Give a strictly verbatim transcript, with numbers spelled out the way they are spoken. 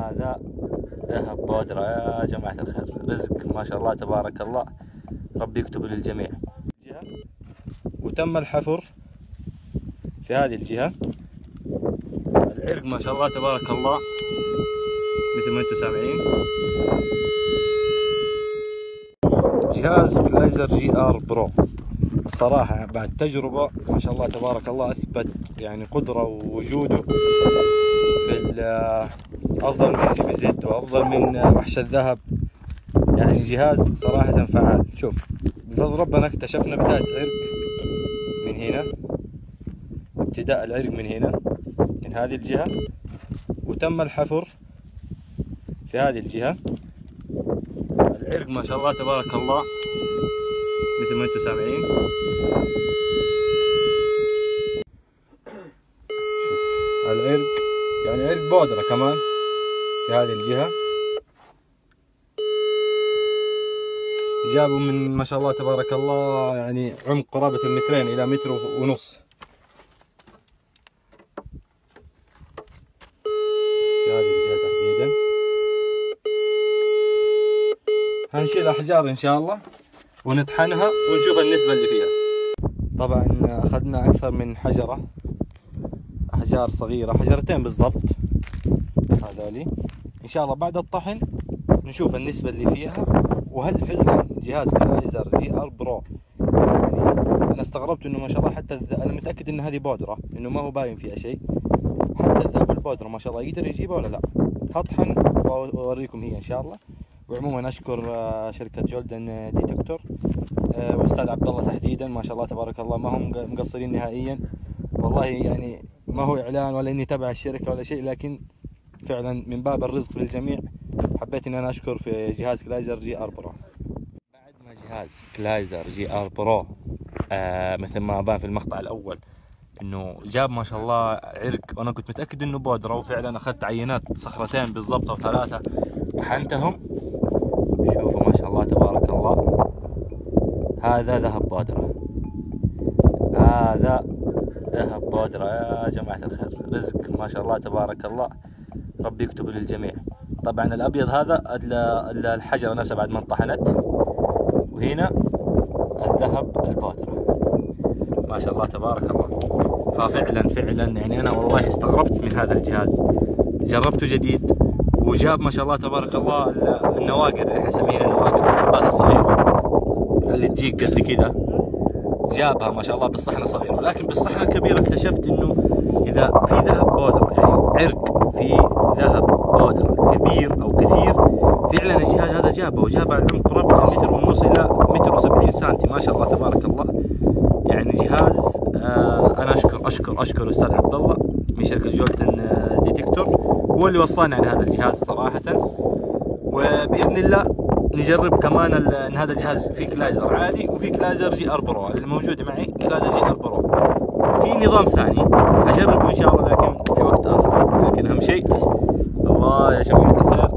هذا ذهب بودرة يا جماعة الخير، رزق ما شاء الله تبارك الله، ربي يكتب للجميع. وتم الحفر في هذه الجهة، العرق ما شاء الله تبارك الله مثل ما انتم سامعين. جهاز كلايزر جي ار برو الصراحة بعد تجربة ما شاء الله تبارك الله أثبت يعني قدرة ووجوده في أفضل من جي بي زد وأفضل من وحش الذهب. يعني جهاز صراحة فعال. شوف بفضل ربنا اكتشفنا بداية عرق من هنا، ابتداء العرق من هنا من هذه الجهة، وتم الحفر في هذه الجهة. العرق ما شاء الله تبارك الله مثل ما انتم سامعين. شوف العرق يعني عرق بودرة كمان في هذه الجهة، جابوا من ما شاء الله تبارك الله يعني عمق قرابة المترين إلى متر ونص في هذه الجهة تحديدا. هنشيل أحجار إن شاء الله ونطحنها ونشوف النسبة اللي فيها. طبعا أخذنا أكثر من حجرة، أحجار صغيرة، حجرتين بالضبط هذولي. إن شاء الله بعد الطحن نشوف النسبة اللي فيها، وهل فعلا جهاز كلايزر جي ار برو. يعني أنا استغربت إنه ما شاء الله حتى أنا متأكد إن هذه بودرة، إنه ما هو باين فيها شيء، حتى الذهب البودرة ما شاء الله يقدر يجيبها ولا لا. هطحن وأوريكم هي إن شاء الله. وعموما أشكر شركة جولدن ديتكتور واستاذ عبد الله تحديدا، ما شاء الله تبارك الله ما هم مقصرين نهائيا والله. يعني ما هو اعلان ولا اني تبع الشركه ولا شيء، لكن فعلا من باب الرزق للجميع حبيت اني انا اشكر في جهاز كلايزر جي ار برو. بعد ما جهاز كلايزر جي ار برو آه مثل ما بان في المقطع الاول انه جاب ما شاء الله عرق، وانا كنت متاكد انه بودره، وفعلا اخذت عينات صخرتين بالضبط او ثلاثه طحنتهم. شوفوا ما شاء الله تبارك الله، هذا ذهب بودرة، هذا ذهب بودرة يا جماعة الخير، رزق ما شاء الله تبارك الله، ربي يكتب للجميع. طبعا الأبيض هذا الحجرة نفسها بعد ما انطحنت، وهنا الذهب البودرة ما شاء الله تبارك الله. ففعلا فعلا يعني أنا والله استغربت من هذا الجهاز، جربته جديد وجاب ما شاء الله تبارك الله النواقر اللي احنا نسميها النواقر، الحبات الصغيرة اللي تجيك قد كذا، جابها ما شاء الله بالصحن الصغير. ولكن بالصحن الكبير اكتشفت انه اذا في ذهب بودرة يعني عرق في ذهب بودرة كبير او كثير، فعلا الجهاز هذا جابه، وجاب على العمق قرابة المتر ونص الى متر وسبعين سنتي ما شاء الله تبارك الله. يعني جهاز آه انا اشكر اشكر اشكر الاستاذ عبد الله من شركة جولدن ديتكتور، هو اللي وصلني على هذا الجهاز صراحة. وباذن الله نجرب كمان ان هذا الجهاز فيه كلايزر عادي وفي كلايزر جي ار برو. اللي موجود معي كلايزر جي ار برو، في نظام ثاني هجربه ان شاء الله لكن في وقت اخر. لكن اهم شيء الله يا جماعة الخير